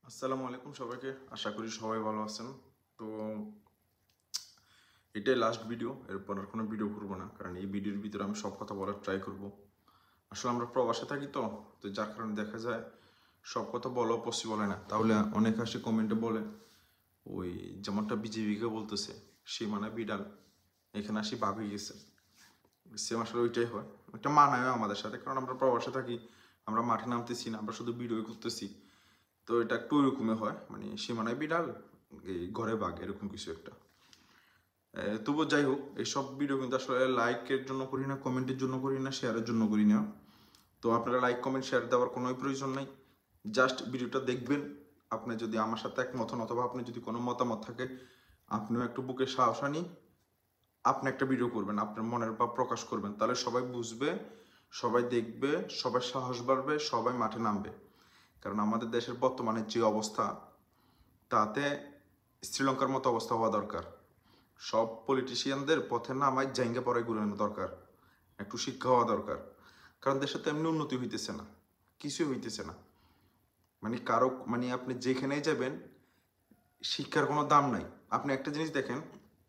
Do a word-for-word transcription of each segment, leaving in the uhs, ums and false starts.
আসসালামু আলাইকুম সবাইকে। আশা করি সবাই ভালো আছেন। তো এটাই লাস্ট ভিডিও, এরপর আর কোনো ভিডিও করবো না, কারণ এই ভিডিওর ভিতরে আমি সব কথা বলার ট্রাই করব। আসলে আমরা প্রবাসে থাকি তো তো যার কারণে দেখা যায় সব কথা বলাও পসিবল হয় না। তাহলে অনেক আসে কমেন্টে বলে ওই যেমনটা বিজেপিকে বলতেছে সীমানা বিড়াল, এখানে আসি বাঘ হয়ে গেছে। সেম আসলে ওইটাই হয়, ওইটা মানায় আমাদের সাথে, কারণ আমরা প্রবাসে থাকি, আমরা মাঠে নামতেছি না, আমরা শুধু ভিডিও করতেছি। তো এটা একটু ওইরকমই হয়, মানে সীমানায় বিড়াল এই ঘরে বাঘ, এরকম কিছু একটা। তবু যাই হোক, এইসব ভিডিও কিন্তু আসলে লাইকের জন্য করি না, কমেন্টের জন্য করি না, শেয়ারের জন্য করি না। তো আপনারা লাইক কমেন্ট শেয়ার দেওয়ার কোনো প্রয়োজন নাই, জাস্ট ভিডিওটা দেখবেন। আপনি যদি আমার সাথে একমত হন অথবা আপনি যদি কোনো মতামত থাকে, আপনিও একটু বুকে সাহস আনি আপনি একটা ভিডিও করবেন, আপনার মনের ভাব প্রকাশ করবেন, তাহলে সবাই বুঝবে, সবাই দেখবে, সবাই সাহস বাড়বে, সবাই মাঠে নামবে। কারণ আমাদের দেশের বর্তমানে যে অবস্থা, তাতে শ্রীলঙ্কার মতো অবস্থা হওয়া দরকার। সব পলিটিশিয়ানদের পথে নামায় জাইঙ্গা পড়ায় ঘুরানো দরকার, একটু শিক্ষা হওয়া দরকার। কারণ দেশে তো এমনি উন্নতি হইতেছে না, কিছুই হইতেছে না। মানে কারো মানে আপনি যেখানেই যাবেন শিক্ষার কোনো দাম নাই। আপনি একটা জিনিস দেখেন,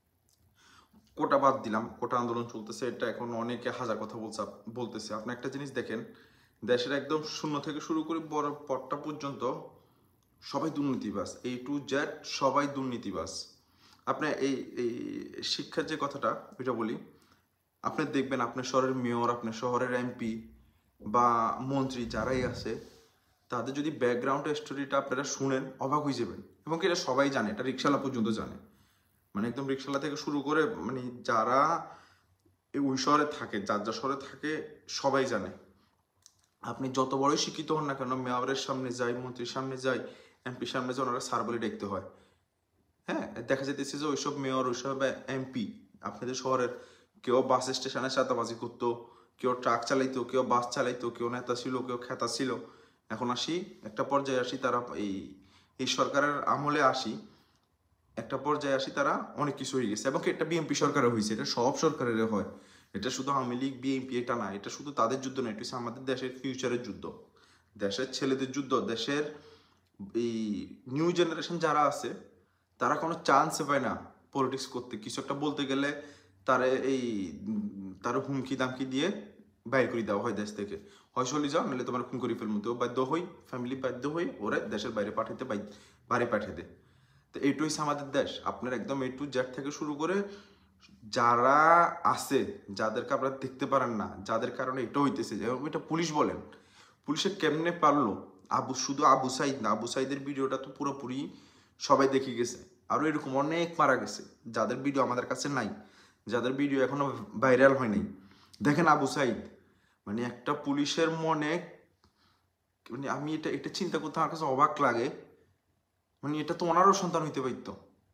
কোটা বাদ দিলাম, কোটা আন্দোলন চলতেছে, এটা এখন অনেকে হাজার কথা বলছে বলতেছে। আপনি একটা জিনিস দেখেন, দেশের একদম শূন্য থেকে শুরু করে বড় পটটা পর্যন্ত সবাই দুর্নীতিবাজ, এই টু জেড সবাই দুর্নীতিবাজ। আপনি এই এই শিক্ষার যে কথাটা ওইটা বলি, আপনি দেখবেন আপনার শহরের মেয়র, আপনার শহরের এমপি বা মন্ত্রী যারাই আছে, তাদের যদি ব্যাকগ্রাউন্ড স্টোরিটা আপনারা শুনেন অবাক হয়ে যাবেন। এবং এটা সবাই জানে, এটা রিক্সাওয়ালা পর্যন্ত জানে, মানে একদম রিক্সাওয়ালা থেকে শুরু করে মানে যারা ওই শহরে থাকে, যার যা শহরে থাকে সবাই জানে। আপনি যত বড়ই শিক্ষিত হন না কেন, মেয়রের সামনে যাই, মন্ত্রীর সামনে যাই, এমপির সামনে যাই, ওনারা স্যার বলে দেখতে হয়। হ্যাঁ, দেখা যেতেছে যে ওইসব মেয়র, ওইসব এমপি আপনাদের শহরের কেউ বাস স্টেশনে চাঁদাবাজি করতো, কেউ ট্রাক চালাইতো, কেউ বাস চালাইতো, কেউ নেতা ছিল, কেউ খেতা ছিল। এখন আসি একটা পর্যায়ে আসি, তারা এই এই সরকারের আমলে আসি, একটা পর্যায়ে আসি তারা অনেক কিছু হয়ে গেছে। এবং এটা বিএনপি সরকারে হয়েছে, এটা সব সরকারের হয়। এটা শুধু আওয়ামী লীগ বিএনপি এটা না, এটা শুধু তাদের যুদ্ধ না, এটা হচ্ছে আমাদের দেশের ফিউচারের যুদ্ধ, দেশের ছেলেদের যুদ্ধ। দেশের এই নিউ জেনারেশন যারা আছে, তারা কোনো চান্স পায় না পলিটিক্স করতে। কিছু একটা বলতে গেলে তারা এই তার হুমকি দামকি দিয়ে বাইর করে দেওয়া হয় দেশ থেকে, হয় চলে যাও, নাহলে তোমার খুন করে ফেলবো। তো বাধ্য হই, ফ্যামিলি বাধ্য হই ওরা দেশের বাইরে পাঠাতে, বাড়ি পাঠিয়ে দেয়। তো এইটু হচ্ছে আমাদের দেশ। আপনার একদম এ টু জেড থেকে শুরু করে যারা আছে, যাদেরকে আপনারা দেখতে পারেন না, যাদের কারণে এটা হইতেছে, যেমন এটা পুলিশ বলেন, পুলিশে কেমনে পারলো, আবু শুধু আবু সাইদ না, আবু সাইদের ভিডিওটা তো পুরোপুরি সবাই দেখে গেছে। আরও এরকম অনেক মারা গেছে যাদের ভিডিও আমাদের কাছে নাই, যাদের ভিডিও এখনো ভাইরাল হয় নাই। দেখেন আবু সাইদ, মানে একটা পুলিশের মনে, মানে আমি এটা এটা চিন্তা করতে আমার কাছে অবাক লাগে। মানে এটা তো ওনারও সন্তান হইতে পারতো,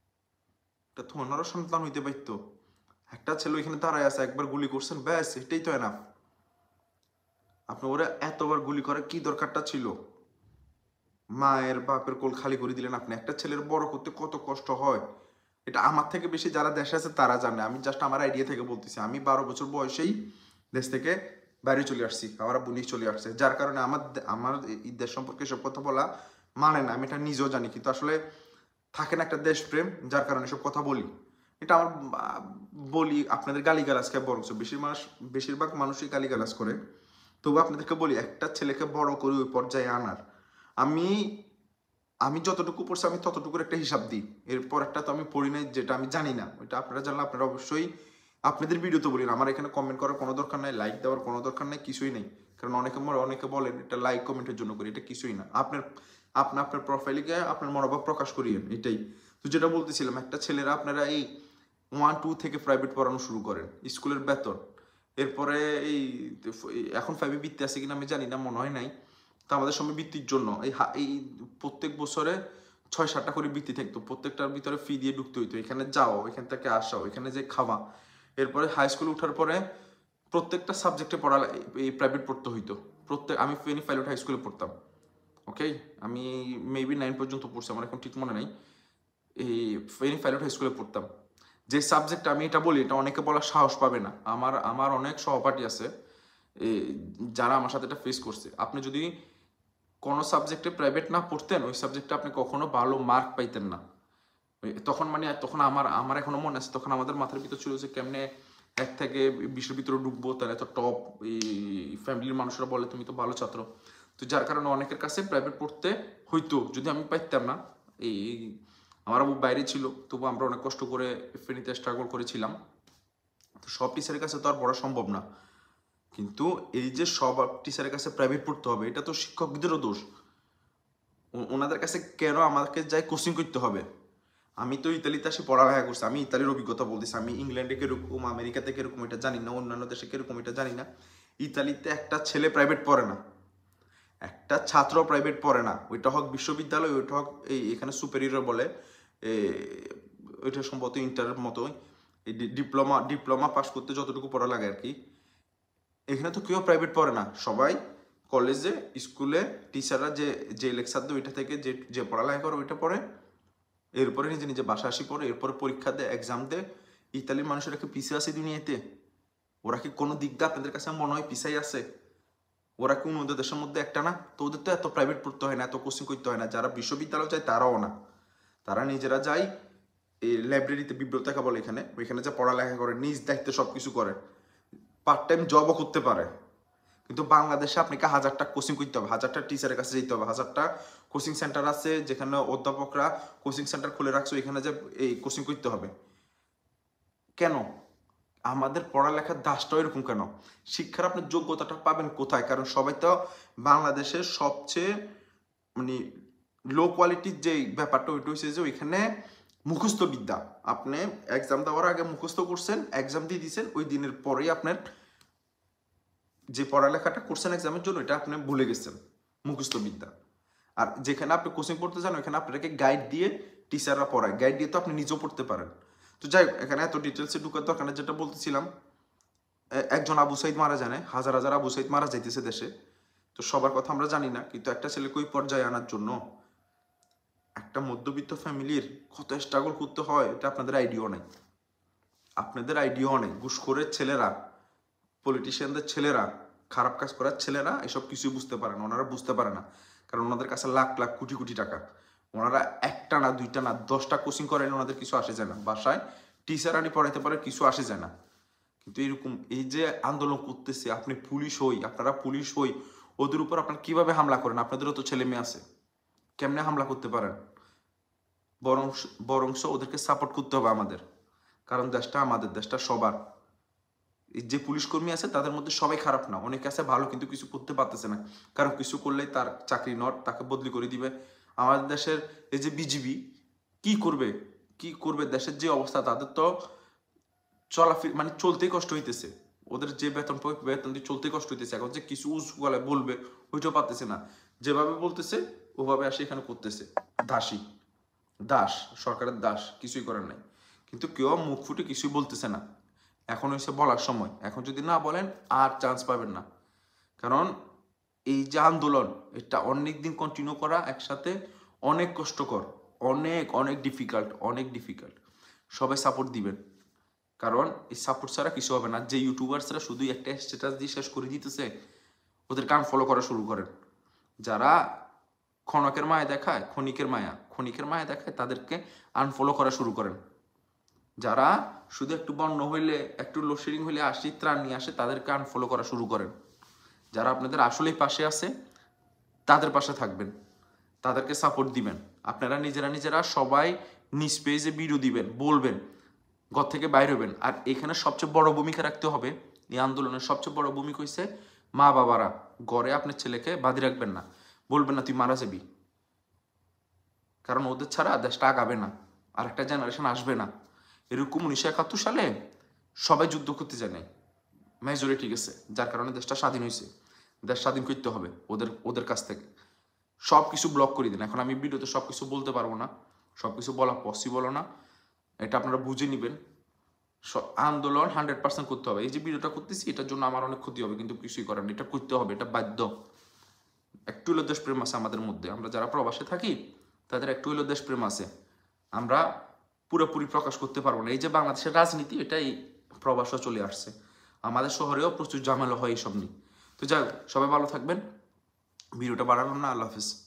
এটা তো ওনারও সন্তান হইতে পারতো। একটা ছেলে ওইখানে দাঁড়ায় আছে, একবার গুলি করছেন, ব্যাস এটাই তো এনাফ। আপনি ওরা এতবার গুলি করার কি দরকারটা ছিল? মায়ের বাপের কোল খালি করে দিলেন আপনি। একটা ছেলের বড় করতে কত কষ্ট হয়, এটা আমার থেকে বেশি যারা দেশে আছে তারা জানে। আমি জাস্ট আমার আইডিয়া থেকে বলতেছি। আমি বারো বছর বয়সেই দেশ থেকে বাইরে চলে আসছি, আমার আব্বু নিয়ে চলে আসছে, যার কারণে আমার আমার এই দেশ সম্পর্কে সব কথা বলা মানে না, আমি এটা নিজেও জানি, কিন্তু আসলে থাকে না একটা দেশপ্রেম, যার কারণে সব কথা বলি। এটা আমার বলি আপনাদের গালিগালাজ খায় বরঞ্চ বেশির মানুষ, বেশিরভাগ মানুষই গালিগালাজ করে। তবু আপনাদেরকে বলি, একটা ছেলেকে বড় করে ওই পর্যায়ে আনার, আমি আমি যতটুকু পড়ছি আমি ততটুকুর একটা হিসাব দিই। এরপর একটা তো আমি পড়ি নাই, যেটা আমি জানি না ওইটা আপনারা জানলে আপনারা অবশ্যই আপনাদের ভিডিওতে বলেন। আমার এখানে কমেন্ট করার কোনো দরকার নাই, লাইক দেওয়ার কোনো দরকার নাই, কিছুই নেই। কারণ অনেকে অনেকে বলেন এটা লাইক কমেন্টের জন্য করি, এটা কিছুই না। আপনার আপনি আপনার প্রোফাইলে গিয়ে আপনার মনোভাব প্রকাশ করিয়েন, এটাই তো। যেটা বলতেছিলাম, একটা ছেলেরা আপনারা এই ওয়ান টু থেকে প্রাইভেট পড়ানো শুরু করেন, স্কুলের বেতন, এরপরে এই এখন ফাইভে বৃত্তি আছে কিনা আমি জানি না, মনে হয় নাই। তো আমাদের সময় বৃত্তির জন্য এই এই প্রত্যেক বছরে ছয় সাতটা করে বৃত্তি থাকতো, প্রত্যেকটার ভিতরে ফি দিয়ে ঢুকতে হইতো। এখানে যাও, এখান থেকে আসাও, এখানে যে খাওয়া। এরপরে হাই স্কুলে ওঠার পরে প্রত্যেকটা সাবজেক্টে পড়া এই প্রাইভেট পড়তে হইতো। প্রত্যেক আমি ফেনি পাইলট হাই স্কুলে পড়তাম, ওকে। আমি মেবি নাইন পর্যন্ত পড়ছি, আমার এখন ঠিক মনে নাই। এই ফেনি পাইলট হাই স্কুলে পড়তাম। যে সাবজেক্ট আমি এটা বলি, এটা অনেকে বলার সাহস পাবে না। আমার আমার অনেক সহপাঠী আছে যারা আমার সাথে এটা ফেস করছে। আপনি যদি কোনো সাবজেক্টে প্রাইভেট না পড়তেন ওই সাবজেক্টে আপনি কখনো ভালো মার্ক পাইতেন না। তখন মানে তখন আমার আমার এখনো মনে আছে, তখন আমাদের মাথার ভিতর ছিল যে কেমনে এক থেকে বিশের ভিতরে ঢুকবো, তারা এত টপ এই ফ্যামিলির মানুষরা বলে তুমি তো ভালো ছাত্র, তো যার কারণে অনেকের কাছে প্রাইভেট পড়তে হইতো, যদি আমি পাইতাম না। এই আমার আবু বাইরে ছিল, তবু আমরা অনেক কষ্ট করে ফেনীতে স্ট্রাগল করেছিলাম। তো সব টিচারের কাছে তো আর পড়া সম্ভব না, কিন্তু এই যে সব টিচারের কাছে প্রাইভেট পড়তে হবে এটা তো শিক্ষকদেরও দোষ। ওনাদের কাছে কেন আমাকে যাই কোচিং করতে হবে? আমি তো ইতালিতে আসি পড়ালেখা করছি, আমি ইতালির অভিজ্ঞতা বলতেছি। আমি ইংল্যান্ডে কিরকম, আমেরিকাতে কিরকম এটা জানি না, অন্যান্য দেশে কিরকম এটা জানি না। ইতালিতে একটা ছেলে প্রাইভেট পড়ে না, একটা ছাত্র প্রাইভেট পড়ে না, ওইটা হোক বিশ্ববিদ্যালয়, ওইটা হোক এই এখানে সুপেরিয়র বলে, ওইটা সম্ভবত ইন্টারের মতোই, এই ডিপ্লোমা ডিপ্লোমা পাস করতে যতটুকু পড়া লাগে আর কি। এখানে তো কেউ প্রাইভেট পড়ে না, সবাই কলেজে স্কুলে টিচাররা যে যে লেকচার দেয় ওইটা থেকে যে যে পড়ালেখা করে ওইটা পড়ে, এরপরে নিজে নিজে বাসা আসি পড়ে, এরপরে পরীক্ষা দেয়, এক্সাম দেয়। ইতালির মানুষেরা কি পিছিয়ে আছে দুনিয়াতে? ওরা কি কোনো দিক দিয়ে আপনাদের কাছে মনে হয় পিছাই আছে? ওরা কি অন্য দেশের মধ্যে একটা না? তো ওদের তো এত প্রাইভেট পড়তে হয় না, এত কোচিং করতে হয় না। যারা বিশ্ববিদ্যালয় যায় তারাও না, তারা নিজেরা যায় এই লাইব্রেরিতে, বিব্রতকা বলে এখানে, ওইখানে যা পড়ালেখা করে, নিজ দায়িত্বে সব কিছু করে, পার্ট টাইম জবও করতে পারে। কিন্তু বাংলাদেশে আপনাকে হাজারটা কোচিং করতে হবে, হাজারটা টিচারের কাছে যেতে হবে, হাজারটা কোচিং সেন্টার আছে যেখানে অধ্যাপকরা কোচিং সেন্টার খুলে রাখছে, ওইখানে যে এই কোচিং করতে হবে। কেন আমাদের পড়ালেখার দাসটাও এরকম কেন? শিক্ষার আপনার যোগ্যতাটা পাবেন কোথায়? কারণ সবাই তো বাংলাদেশের সবচেয়ে মানে লো কোয়ালিটির যে ব্যাপারটা ওইটা হচ্ছে যে ওইখানে মুখস্থ বিদ্যা। আপনি এক্সাম দেওয়ার আগে মুখস্থ করছেন, এক্সাম দিয়ে দিয়েছেন, ওই দিনের পরেই আপনার যে পড়ালেখাটা করছেন এক্সামের জন্য এটা আপনি ভুলে গেছেন, মুখস্থ বিদ্যা। আর যেখানে আপনি কোচিং পড়তে যান ওইখানে আপনাকে গাইড দিয়ে টিচাররা পড়ায়, গাইড দিয়ে তো আপনি নিজেও পড়তে পারেন। তো যাই হোক, এখানে এত ডিটেলসে ঢুকার দরকার নেই। যেটা বলতেছিলাম, একজন আবু সাইদ মারা জানে, হাজার হাজার আবু সাইদ মারা যাইতেছে দেশে, তো সবার কথা আমরা জানি না, কিন্তু একটা ছেলেকে ওই পর্যায়ে আনার জন্য একটা মধ্যবিত্ত ফ্যামিলির কত স্ট্রাগল করতে হয় এটা আপনাদের আইডিয়াও নেই। আপনাদের আইডিয়াও নেই। ঘুষখোরের ছেলেরা, পলিটিশিয়ানদের ছেলেরা, খারাপ কাজ করার ছেলেরা এসব কিছুই বুঝতে পারে না, ওনারা বুঝতে পারে না, কারণ ওনাদের কাছে লাখ লাখ কোটি কোটি টাকা। ওনারা একটা না দুইটা না দশটা কোচিং করেন, ওনাদের কিছু আসে যায় না, বাসায় টিচার আনি পড়াইতে পারে, কিছু আসে যায় না। কিন্তু এরকম এই যে আন্দোলন করতেছে, আপনি পুলিশ হই, আপনারা পুলিশ হই, ওদের উপর আপনারা কিভাবে হামলা করেন? আপনাদেরও তো ছেলে মেয়ে আছে, কেমনে হামলা করতে পারেন? বরং বরংশ ওদেরকে সাপোর্ট করতে হবে আমাদের, কারণ দেশটা আমাদের, দেশটা সবার। যে পুলিশ কর্মী আছে তাদের মধ্যে সবাই খারাপ না, অনেকে আছে ভালো, কিন্তু কিছু করতে পারতেছে না, কারণ কিছু করলেই তার চাকরি নট, তাকে বদলি করে দিবে। আমাদের দেশের এই যে বিজিবি কি করবে, কি করবে? দেশের যে অবস্থা, তাদের তো চলাফি মানে চলতেই কষ্ট হইতেছে, ওদের যে বেতন বেতন দিয়ে চলতেই কষ্ট হইতেছে। এখন যে কিছু উঁচু গলায় বলবে ওইটাও পারতেছে না, যেভাবে বলতেছে ওভাবে আসে এখানে করতেছে। দাসী, দাস, সরকারের দাস, কিছুই করার নাই। কিন্তু কেউ মুখ ফুটে কিছুই বলতেছে না। এখন হয়েছে বলার সময়, এখন যদি না বলেন আর চান্স পাবেন না। কারণ এই যে আন্দোলন, এটা অনেক দিন কন্টিনিউ করা একসাথে অনেক কষ্টকর, অনেক অনেক ডিফিকাল্ট, অনেক ডিফিকাল্ট। সবাই সাপোর্ট দিবেন, কারণ এই সাপোর্ট ছাড়া কিছু হবে না। যে ইউটিউবার্সরা শুধু একটা স্ট্যাটাস দিয়ে শেষ করে দিতেছে, ওদের কান ফলো করা শুরু করেন। যারা ক্ষণকের মায়া দেখায়, ক্ষণিকের মায়া ক্ষণিকের মায়া দেখায়, তাদেরকে আনফলো করা শুরু করেন। যারা শুধু একটু বন্য হইলে, একটু লোডশেডিং হইলে আসি ত্রাণ নিয়ে আসে, তাদেরকে আনফলো করা শুরু করেন। যারা আপনাদের আসলেই পাশে আছে তাদের পাশে থাকবেন, তাদেরকে সাপোর্ট দিবেন। আপনারা নিজেরা নিজেরা সবাই নিজ পেজে ভিডিও দিবেন, বলবেন, ঘর থেকে বাইরে হবেন। আর এখানে সবচেয়ে বড় ভূমিকা রাখতে হবে, এই আন্দোলনের সবচেয়ে বড় ভূমিকা হয়েছে মা বাবারা। ঘরে আপনার ছেলেকে বাঁধি রাখবেন না, বলবেন না তুই মারা যাবি, কারণ ওদের ছাড়া দেশটা আগাবে না, আর একটা জেনারেশন আসবে না। এরকম উনিশশো একাত্তর সালে সবাই যুদ্ধ করতে যায় নাই, মেজরিটি গেছে, যার কারণে দেশটা স্বাধীন হয়েছে। দেশ স্বাধীন করতে হবে ওদের ওদের কাছ থেকে। সব কিছু ব্লক করে দিন। এখন আমি ভিডিওতে সব কিছু বলতে পারবো না, সব কিছু বলা পসিবল না, এটা আপনারা বুঝে নেবেন। আন্দোলন হান্ড্রেড পার্সেন্ট করতে হবে। এই যে ভিডিওটা করতেছি এটার জন্য আমার অনেক ক্ষতি হবে, কিন্তু কিছুই করেন, এটা করতে হবে, এটা বাধ্য। একটু হলো দেশপ্রেম আছে আমাদের মধ্যে, আমরা যারা প্রবাসে থাকি তাদের একটু হলো দেশপ্রেম আছে, আমরা পুরোপুরি প্রকাশ করতে পারবো না। এই যে বাংলাদেশের রাজনীতি, এটাই প্রবাসও চলে আসছে, আমাদের শহরেও প্রচুর ঝামেলা হয় এইসব নিয়ে। তো যাই হোক, সবাই ভালো থাকবেন, ভিডিওটা বাড়ালাম না, আল্লাহ হাফিজ।